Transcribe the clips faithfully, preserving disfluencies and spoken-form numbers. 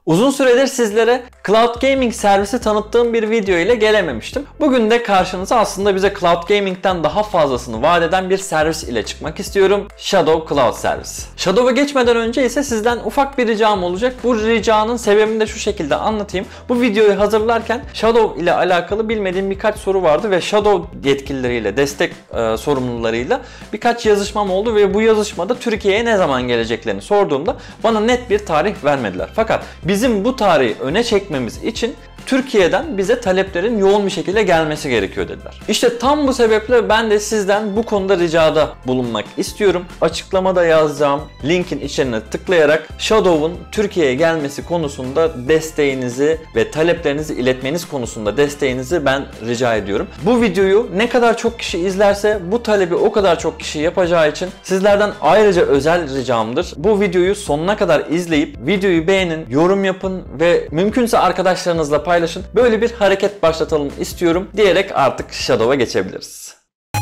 Uzun süredir sizlere Cloud Gaming servisi tanıttığım bir video ile gelememiştim. Bugün de karşınıza aslında bize Cloud Gaming'den daha fazlasını vaat eden bir servis ile çıkmak istiyorum. Shadow Cloud servisi. Shadow'a geçmeden önce ise sizden ufak bir ricam olacak. Bu ricanın sebebini de şu şekilde anlatayım. Bu videoyu hazırlarken Shadow ile alakalı bilmediğim birkaç soru vardı ve Shadow yetkilileriyle, destek e, sorumlularıyla birkaç yazışmam oldu ve bu yazışmada Türkiye'ye ne zaman geleceklerini sorduğumda bana net bir tarih vermediler. Fakat bizim bu tarihi öne çekmemiz için Türkiye'den bize taleplerin yoğun bir şekilde gelmesi gerekiyor dediler. İşte tam bu sebeple ben de sizden bu konuda ricada bulunmak istiyorum. Açıklamada yazacağım linkin içine tıklayarak Shadow'un Türkiye'ye gelmesi konusunda desteğinizi ve taleplerinizi iletmeniz konusunda desteğinizi ben rica ediyorum. Bu videoyu ne kadar çok kişi izlerse bu talebi o kadar çok kişi yapacağı için sizlerden ayrıca özel ricamdır. Bu videoyu sonuna kadar izleyip videoyu beğenin, yorum yapın ve mümkünse arkadaşlarınızla paylaşın. paylaşın. Böyle bir hareket başlatalım istiyorum diyerek artık Shadow'a geçebiliriz.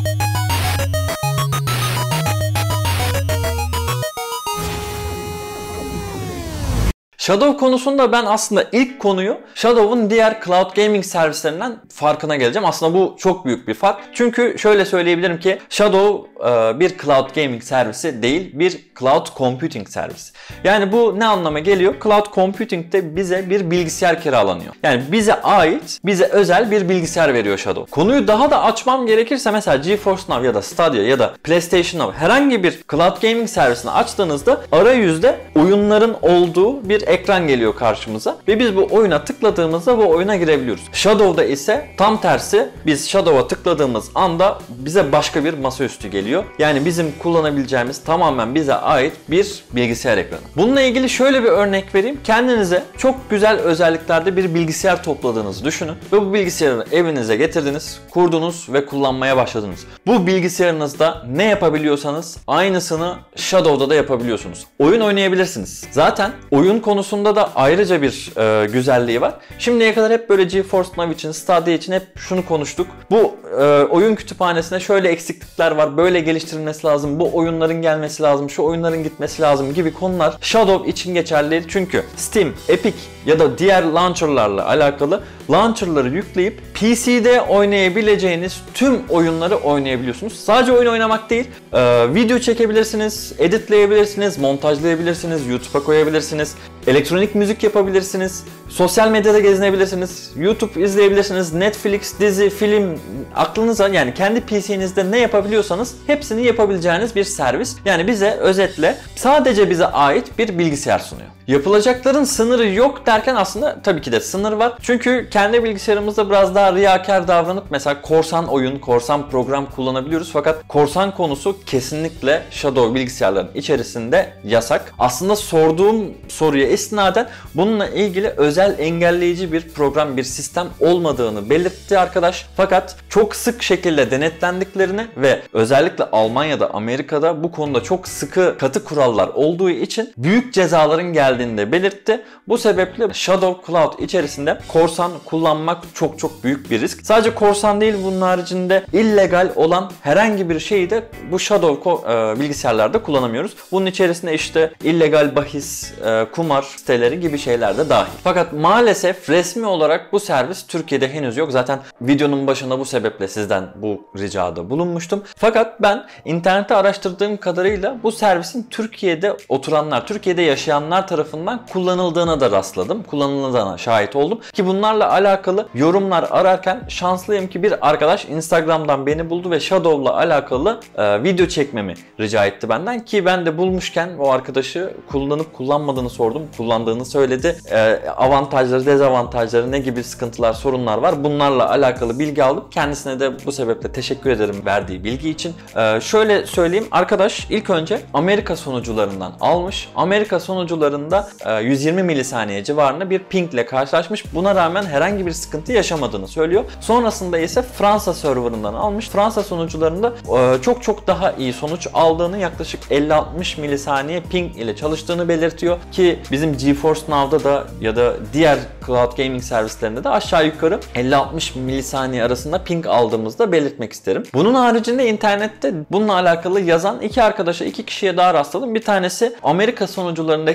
Shadow konusunda ben aslında ilk konuyu Shadow'un diğer Cloud Gaming servislerinden farkına geleceğim. Aslında bu çok büyük bir fark. Çünkü şöyle söyleyebilirim ki Shadow bir Cloud Gaming servisi değil, bir Cloud Computing servisi. Yani bu ne anlama geliyor? Cloud Computing'de bize bir bilgisayar kiralanıyor. Yani bize ait, bize özel bir bilgisayar veriyor Shadow. Konuyu daha da açmam gerekirse mesela GeForce Now ya da Stadia ya da PlayStation Now herhangi bir Cloud Gaming servisini açtığınızda arayüzde oyunların olduğu bir ekran geliyor karşımıza ve biz bu oyuna tıkladığımızda bu oyuna girebiliyoruz. Shadow'da ise tam tersi, biz Shadow'a tıkladığımız anda bize başka bir masaüstü geliyor. Yani bizim kullanabileceğimiz tamamen bize ait bir bilgisayar ekranı. Bununla ilgili şöyle bir örnek vereyim. Kendinize çok güzel özelliklerde bir bilgisayar topladığınızı düşünün ve bu bilgisayarı evinize getirdiniz, kurdunuz ve kullanmaya başladınız. Bu bilgisayarınızda ne yapabiliyorsanız aynısını Shadow'da da yapabiliyorsunuz. Oyun oynayabilirsiniz. Zaten oyun konusu konusunda da ayrıca bir e, güzelliği var. Şimdiye kadar hep böyle GeForce Now için, Stadia için hep şunu konuştuk. Bu e, oyun kütüphanesinde şöyle eksiklikler var, böyle geliştirilmesi lazım, bu oyunların gelmesi lazım, şu oyunların gitmesi lazım gibi konular Shadow için geçerli değil. Çünkü Steam, Epic ya da diğer launcherlarla alakalı launcherları yükleyip P C'de oynayabileceğiniz tüm oyunları oynayabiliyorsunuz. Sadece oyun oynamak değil, e, video çekebilirsiniz, editleyebilirsiniz, montajlayabilirsiniz, YouTube'a koyabilirsiniz, elektronik müzik yapabilirsiniz, sosyal medyada gezinebilirsiniz, YouTube izleyebilirsiniz, Netflix, dizi, film, aklınıza yani kendi P C'nizde ne yapabiliyorsanız hepsini yapabileceğiniz bir servis. Yani bize özetle sadece bize ait bir bilgisayar sunuyor. Yapılacakların sınırı yok derken aslında tabii ki de sınır var. Çünkü kendi bilgisayarımızda biraz daha riyakar davranıp mesela korsan oyun, korsan program kullanabiliyoruz. Fakat korsan konusu kesinlikle Shadow bilgisayarların içerisinde yasak. Aslında sorduğum soruya istinaden bununla ilgili özel engelleyici bir program, bir sistem olmadığını belirtti arkadaş. Fakat çok sık şekilde denetlendiklerini ve özellikle Almanya'da, Amerika'da bu konuda çok sıkı, katı kurallar olduğu için büyük cezaların geldiğini de belirtti. Bu sebeple Shadow Cloud içerisinde korsan kullanmak çok çok büyük bir risk. Sadece korsan değil, bunun haricinde illegal olan herhangi bir şeyi de bu Shadow bilgisayarlarda kullanamıyoruz. Bunun içerisinde işte illegal bahis, kumar siteleri gibi şeyler de dahil. Fakat maalesef resmi olarak bu servis Türkiye'de henüz yok. Zaten videonun başında bu sebeple sizden bu ricada bulunmuştum. Fakat ben internette araştırdığım kadarıyla bu servisin Türkiye'de oturanlar, Türkiye'de yaşayanlar tarafından kullanıldığına da rastladım. Kullanıldığına şahit oldum. Ki bunlarla alakalı yorumlar ararken şanslıyım ki bir arkadaş Instagram'dan beni buldu ve Shadow'la alakalı e, video çekmemi rica etti benden. Ki ben de bulmuşken o arkadaşı kullanıp kullanmadığını sordum. Kullandığını söyledi. E, avantajları, dezavantajları, ne gibi sıkıntılar, sorunlar var. Bunlarla alakalı bilgi aldım. Kendisine de bu sebeple teşekkür ederim verdiği bilgi için. E, şöyle söyleyeyim. Arkadaş ilk önce Amerika sonucularından almış. Amerika sonucularında yüz yirmi milisaniye civarında bir ping ile karşılaşmış. Buna rağmen herhangi bir sıkıntı yaşamadığını söylüyor. Sonrasında ise Fransa serverından almış. Fransa sonucularında çok çok daha iyi sonuç aldığını, yaklaşık elli altmış milisaniye ping ile çalıştığını belirtiyor ki bizim GeForce Now'da da ya da diğer Cloud Gaming servislerinde de aşağı yukarı elli altmış milisaniye arasında ping aldığımızda belirtmek isterim. Bunun haricinde internette bununla alakalı yazan iki arkadaşa, iki kişiye daha rastladım. Bir tanesi Amerika sonucularındaki gecikme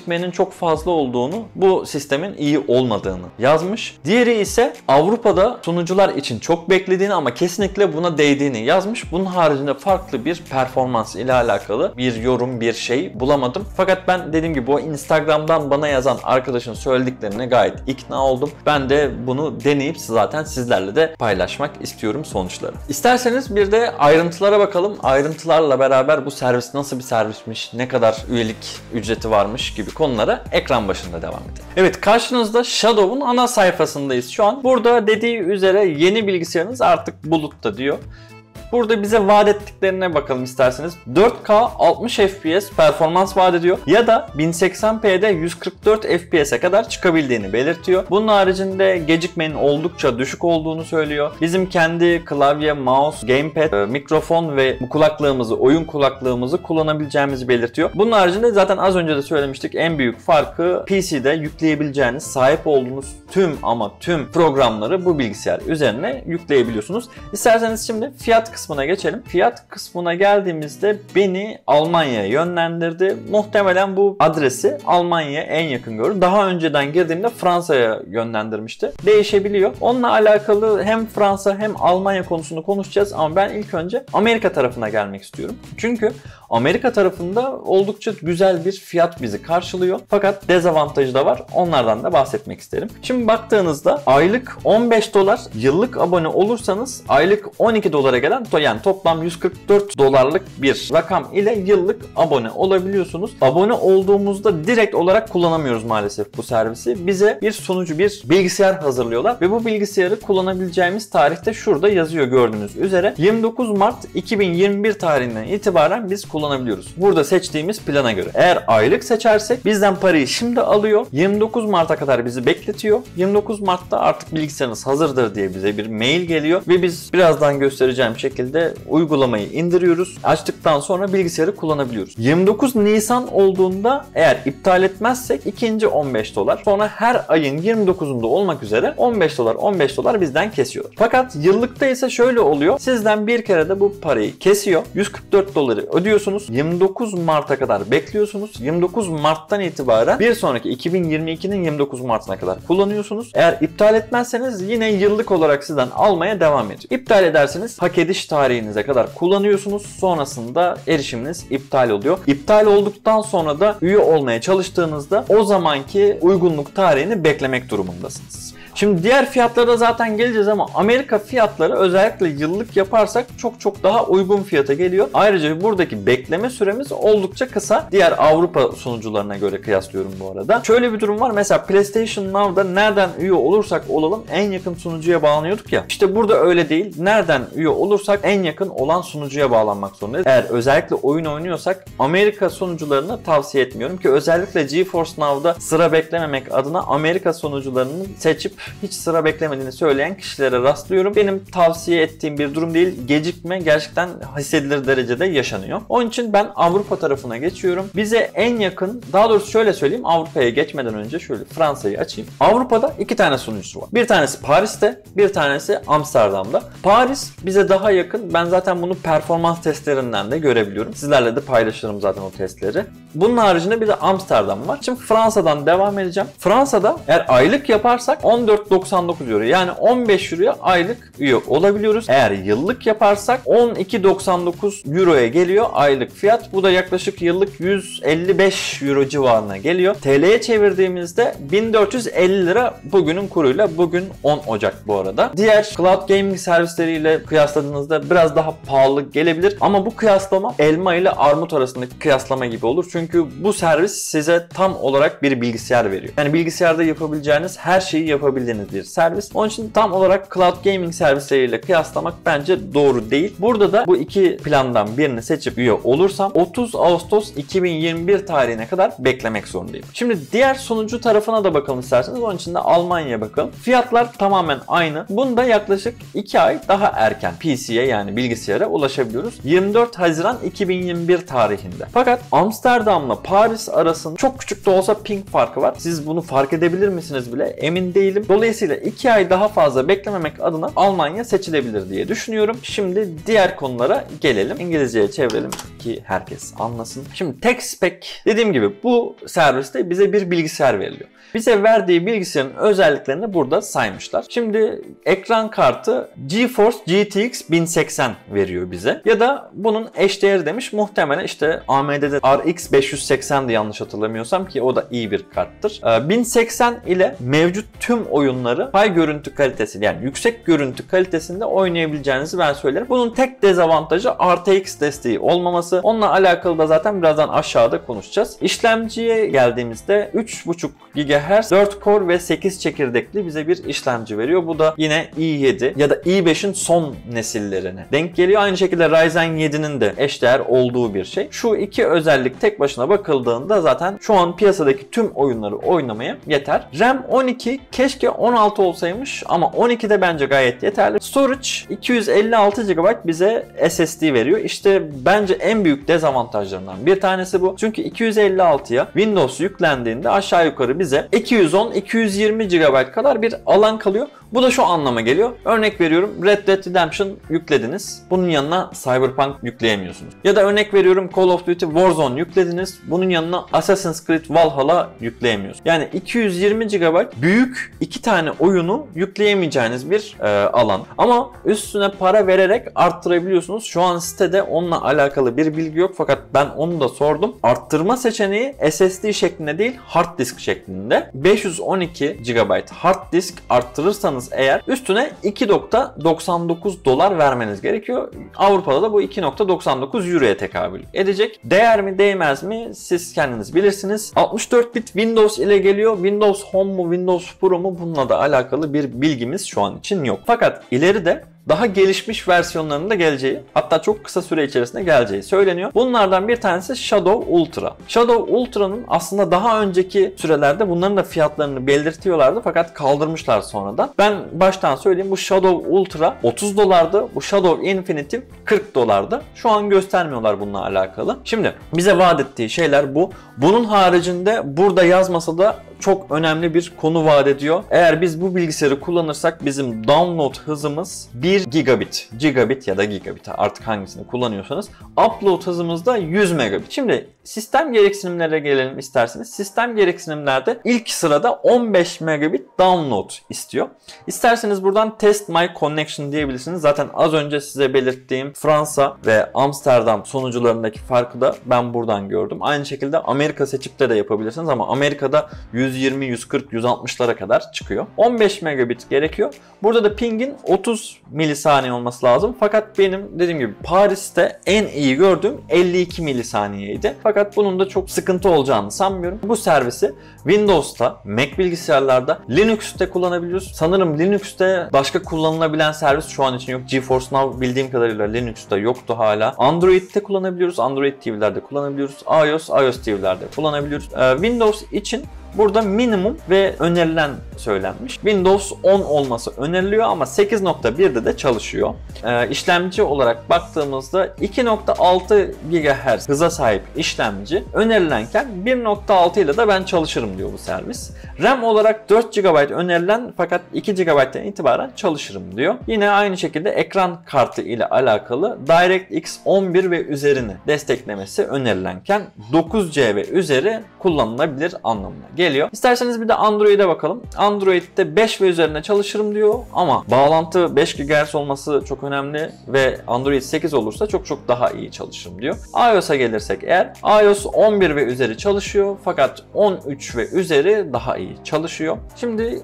gecikmenin çok fazla olduğunu, bu sistemin iyi olmadığını yazmış. Diğeri ise Avrupa'da sunucular için çok beklediğini ama kesinlikle buna değdiğini yazmış. Bunun haricinde farklı bir performans ile alakalı bir yorum, bir şey bulamadım. Fakat ben dediğim gibi o Instagram'dan bana yazan arkadaşın söylediklerine gayet ikna oldum. Ben de bunu deneyip zaten sizlerle de paylaşmak istiyorum sonuçları. İsterseniz bir de ayrıntılara bakalım. Ayrıntılarla beraber bu servis nasıl bir servismiş, ne kadar üyelik ücreti varmış gibi konulara ekran başında devam edelim. Evet, karşınızda Shadow'un ana sayfasındayız şu an. Burada dediği üzere yeni bilgisayarınız artık bulutta diyor. Burada bize vaat ettiklerine bakalım isterseniz. dört K altmış F P S performans vaat ediyor ya da bin seksen P'de yüz kırk dört F P S'e kadar çıkabildiğini belirtiyor. Bunun haricinde gecikmenin oldukça düşük olduğunu söylüyor. Bizim kendi klavye, mouse, gamepad, mikrofon ve bu kulaklığımızı, oyun kulaklığımızı kullanabileceğimizi belirtiyor. Bunun haricinde zaten az önce de söylemiştik, en büyük farkı P C'de yükleyebileceğiniz, sahip olduğunuz tüm ama tüm programları bu bilgisayar üzerine yükleyebiliyorsunuz. İsterseniz şimdi fiyat kısmına geçelim. Fiyat kısmına geldiğimizde beni Almanya'ya yönlendirdi. Muhtemelen bu adresi Almanya'ya en yakın gördüm. Daha önceden girdiğimde Fransa'ya yönlendirmişti. Değişebiliyor. Onunla alakalı hem Fransa hem Almanya konusunu konuşacağız ama ben ilk önce Amerika tarafına gelmek istiyorum. Çünkü Amerika tarafında oldukça güzel bir fiyat bizi karşılıyor. Fakat dezavantajı da var. Onlardan da bahsetmek isterim. Şimdi baktığınızda aylık on beş dolar, yıllık abone olursanız aylık on iki dolara gelen, yani toplam yüz kırk dört dolarlık bir rakam ile yıllık abone olabiliyorsunuz. Abone olduğumuzda direkt olarak kullanamıyoruz maalesef bu servisi. Bize bir sunucu, bir bilgisayar hazırlıyorlar ve bu bilgisayarı kullanabileceğimiz tarihte şurada yazıyor gördüğünüz üzere. yirmi dokuz Mart iki bin yirmi bir tarihinden itibaren biz kullanabiliyoruz. Burada seçtiğimiz plana göre. Eğer aylık seçersek bizden parayı şimdi alıyor. yirmi dokuz Mart'a kadar bizi bekletiyor. yirmi dokuz Mart'ta artık bilgisayarınız hazırdır diye bize bir mail geliyor ve biz birazdan göstereceğim şekilde uygulamayı indiriyoruz. Açtıktan sonra bilgisayarı kullanabiliyoruz. yirmi dokuz Nisan olduğunda eğer iptal etmezsek ikinci on beş dolar. Sonra her ayın yirmi dokuzunda olmak üzere on beş dolar on beş dolar bizden kesiyorlar. Fakat yıllıkta ise şöyle oluyor. Sizden bir kere de bu parayı kesiyor. yüz kırk dört doları ödüyorsunuz. yirmi dokuz Mart'a kadar bekliyorsunuz. yirmi dokuz Mart'tan itibaren bir sonraki iki bin yirmi ikinin yirmi dokuz Mart'ına kadar kullanıyorsunuz. Eğer iptal etmezseniz yine yıllık olarak sizden almaya devam ediyor. İptal ederseniz hak ediş tarihinize kadar kullanıyorsunuz. Sonrasında erişiminiz iptal oluyor. İptal olduktan sonra da üye olmaya çalıştığınızda o zamanki uygunluk tarihini beklemek durumundasınız. Şimdi diğer fiyatlara zaten geleceğiz ama Amerika fiyatları özellikle yıllık yaparsak çok çok daha uygun fiyata geliyor. Ayrıca buradaki bekleme süremiz oldukça kısa. Diğer Avrupa sunucularına göre kıyaslıyorum bu arada. Şöyle bir durum var. Mesela PlayStation Now'da nereden üye olursak olalım en yakın sunucuya bağlanıyorduk ya. İşte burada öyle değil. Nereden üye olursak en yakın olan sunucuya bağlanmak zorundayız. Eğer özellikle oyun oynuyorsak Amerika sunucularını tavsiye etmiyorum ki özellikle GeForce Now'da sıra beklememek adına Amerika sunucularını seçip hiç sıra beklemediğini söyleyen kişilere rastlıyorum. Benim tavsiye ettiğim bir durum değil. Gecikme gerçekten hissedilir derecede yaşanıyor. Onun için ben Avrupa tarafına geçiyorum. Bize en yakın, daha doğrusu şöyle söyleyeyim, Avrupa'ya geçmeden önce şöyle Fransa'yı açayım. Avrupa'da iki tane sunucusu var. Bir tanesi Paris'te, bir tanesi Amsterdam'da. Paris bize daha yakın. Ben zaten bunu performans testlerinden de görebiliyorum. Sizlerle de paylaşırım zaten o testleri. Bunun haricinde bir de Amsterdam var. Şimdi Fransa'dan devam edeceğim. Fransa'da eğer aylık yaparsak on dört doksan dokuz euro, yani on beş euroya aylık üye olabiliyoruz. Eğer yıllık yaparsak on iki doksan dokuz euroya geliyor aylık fiyat. Bu da yaklaşık yıllık yüz elli beş euro civarına geliyor. T L'ye çevirdiğimizde bin dört yüz elli lira bugünün kuruyla. Bugün on Ocak bu arada. Diğer cloud gaming servisleriyle kıyasladığınızda biraz daha pahalı gelebilir ama bu kıyaslama elma ile armut arasındaki kıyaslama gibi olur. Çünkü bu servis size tam olarak bir bilgisayar veriyor. Yani bilgisayarda yapabileceğiniz her şeyi yapabildiğiniz bir servis. Onun için tam olarak cloud gaming servisleriyle kıyaslamak bence doğru değil. Burada da bu iki plandan birini seçip üye olursam otuz Ağustos iki bin yirmi bir tarihine kadar beklemek zorundayım. Şimdi diğer sunucu tarafına da bakalım isterseniz. Onun için de Almanya'ya bakalım. Fiyatlar tamamen aynı. Bunda yaklaşık iki ay daha erken P C'ye, yani bilgisayara ulaşabiliyoruz. yirmi dört Haziran iki bin yirmi bir tarihinde. Fakat Amsterdam'la Paris arasında çok küçük de olsa ping farkı var. Siz bunu fark edebilir misiniz bile emin değilim. Dolayısıyla iki ay daha fazla beklememek adına Almanya seçilebilir diye düşünüyorum. Şimdi diğer konulara gelelim. İngilizceye çevirelim ki herkes anlasın. Şimdi TechSpec, dediğim gibi bu serviste bize bir bilgisayar veriliyor. Bize verdiği bilgisayarın özelliklerini burada saymışlar. Şimdi ekran kartı GeForce G T X bin seksen veriyor bize. Ya da bunun eşdeğeri demiş. Muhtemelen işte A M D'de R X beş yüz seksendi yanlış hatırlamıyorsam, ki o da iyi bir karttır. bin seksen ile mevcut tüm oyunları high görüntü kalitesi, yani yüksek görüntü kalitesinde oynayabileceğinizi ben söylerim. Bunun tek dezavantajı R T X desteği olmaması. Onunla alakalı da zaten birazdan aşağıda konuşacağız. İşlemciye geldiğimizde üç buçuk gigahertz dört core ve sekiz çekirdekli bize bir işlemci veriyor. Bu da yine i yedi ya da i beşin son nesillerine denk geliyor. Aynı şekilde Ryzen yedinin de eşdeğer olduğu bir şey. Şu iki özellik tek başına bakıldığında zaten şu an piyasadaki tüm oyunları oynamaya yeter. RAM on iki, keşke on altı olsaymış ama on iki de bence gayet yeterli. Storage iki yüz elli altı gigabayt bize S S D veriyor. İşte bence en büyük dezavantajlarından bir tanesi bu. Çünkü iki yüz elli altıya Windows yüklendiğinde aşağı yukarı bize iki yüz on iki yüz yirmi gigabayt kadar bir alan kalıyor. Bu da şu anlama geliyor. Örnek veriyorum, Red Dead Redemption yüklediniz. Bunun yanına Cyberpunk yükleyemiyorsunuz. Ya da örnek veriyorum, Call of Duty Warzone yüklediniz. Bunun yanına Assassin's Creed Valhalla yükleyemiyorsunuz. Yani iki yüz yirmi gigabayt büyük iki tane oyunu yükleyemeyeceğiniz bir e, alan. Ama üstüne para vererek arttırabiliyorsunuz. Şu an sitede onunla alakalı bir bilgi yok fakat ben onu da sordum. Arttırma seçeneği S S D şeklinde değil, hard disk şeklinde. beş yüz on iki gigabayt hard disk arttırırsanız eğer üstüne iki nokta doksan dokuz dolar vermeniz gerekiyor. Avrupa'da da bu iki nokta doksan dokuz euroya tekabül edecek. Değer mi değmez mi siz kendiniz bilirsiniz. altmış dört bit Windows ile geliyor. Windows Home mu Windows Pro mu, bununla da alakalı bir bilgimiz şu an için yok. Fakat ileride daha gelişmiş versiyonlarının da geleceği, hatta çok kısa süre içerisinde geleceği söyleniyor. Bunlardan bir tanesi Shadow Ultra. Shadow Ultra'nın aslında daha önceki sürelerde bunların da fiyatlarını belirtiyorlardı fakat kaldırmışlar sonradan. Ben baştan söyleyeyim, bu Shadow Ultra otuz dolardı. Bu Shadow Infinity kırk dolardı. Şu an göstermiyorlar bununla alakalı. Şimdi bize vaat ettiği şeyler bu. Bunun haricinde burada yazmasa da çok önemli bir konu vaat ediyor. Eğer biz bu bilgisayarı kullanırsak bizim download hızımız bir gigabit. Gigabit ya da gigabit, artık hangisini kullanıyorsanız. Upload hızımız da yüz megabit. Şimdi sistem gereksinimlere gelelim isterseniz. Sistem gereksinimlerde ilk sırada on beş megabit download istiyor. İsterseniz buradan test my connection diyebilirsiniz. Zaten az önce size belirttiğim Fransa ve Amsterdam sonucularındaki farkı da ben buradan gördüm. Aynı şekilde Amerika seçip de de yapabilirsiniz ama Amerika'da yüz yirmi, yüz kırk, yüz altmışlara kadar çıkıyor. on beş megabit gerekiyor. Burada da pingin otuz milisaniye olması lazım. Fakat benim dediğim gibi Paris'te en iyi gördüğüm elli iki milisaniyeydi. Fakat bunun da çok sıkıntı olacağını sanmıyorum. Bu servisi Windows'ta, Mac bilgisayarlarda, Linux'te kullanabiliyoruz. Sanırım Linux'te başka kullanılabilen servis şu an için yok. GeForce Now bildiğim kadarıyla Linux'ta yoktu hala. Android'de kullanabiliyoruz. Android T V'lerde kullanabiliyoruz. iOS, iOS T V'lerde kullanabiliyoruz. Ee, Windows için burada minimum ve önerilen söylenmiş. Windows on olması öneriliyor ama sekiz nokta birde de çalışıyor. Ee, işlemci olarak baktığımızda iki nokta altı gigahertz hıza sahip işlemci önerilenken bir nokta altı ile de ben çalışırım diyor bu servis. RAM olarak dört gigabayt önerilen fakat iki gigabayttan itibaren çalışırım diyor. Yine aynı şekilde ekran kartı ile alakalı DirectX on bir ve üzerini desteklemesi önerilenken dokuz C ve üzeri kullanılabilir anlamına geliyor. İsterseniz bir de Android'e bakalım. Android'de beş ve üzerine çalışırım diyor ama bağlantı beş gigahertz olması çok önemli ve Android sekiz olursa çok çok daha iyi çalışırım diyor. iOS'a gelirsek eğer iOS on bir ve üzeri çalışıyor fakat on üç ve üzeri daha iyi çalışıyor. Şimdi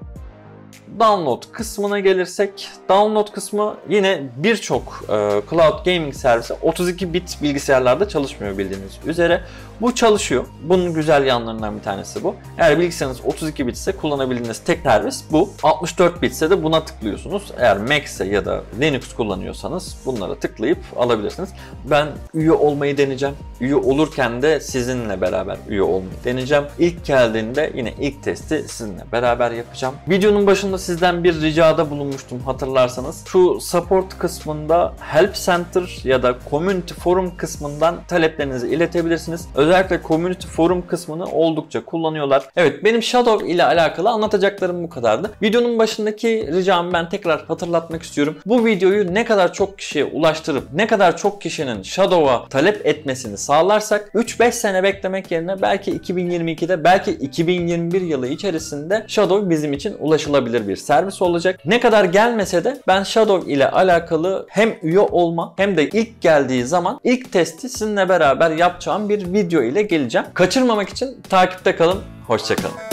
download kısmına gelirsek, download kısmı yine birçok e, cloud gaming servisi otuz iki bit bilgisayarlarda çalışmıyor bildiğiniz üzere. Bu çalışıyor. Bunun güzel yanlarından bir tanesi bu. Eğer bilgisayarınız otuz iki bit ise kullanabildiğiniz tek servis bu. altmış dört bit ise de buna tıklıyorsunuz. Eğer Mac ise ya da Linux kullanıyorsanız bunlara tıklayıp alabilirsiniz. Ben üye olmayı deneyeceğim. Üye olurken de sizinle beraber üye olmayı deneyeceğim. İlk geldiğinde yine ilk testi sizinle beraber yapacağım. Videonun başında sizden bir ricada bulunmuştum hatırlarsanız. Şu support kısmında Help Center ya da Community Forum kısmından taleplerinizi iletebilirsiniz. Özellikle Community Forum kısmını oldukça kullanıyorlar. Evet, benim Shadow ile alakalı anlatacaklarım bu kadardı. Videonun başındaki ricamı ben tekrar hatırlatmak istiyorum. Bu videoyu ne kadar çok kişiye ulaştırıp ne kadar çok kişinin Shadow'a talep etmesini sağlarsak üç beş sene beklemek yerine belki iki bin yirmi ikide belki iki bin yirmi bir yılı içerisinde Shadow bizim için ulaşılabilir bir servis olacak. Ne kadar gelmese de ben Shadow ile alakalı hem üye olma hem de ilk geldiği zaman ilk testi sizinle beraber yapacağım bir video ile geleceğim. Kaçırmamak için takipte kalın. Hoşça kalın.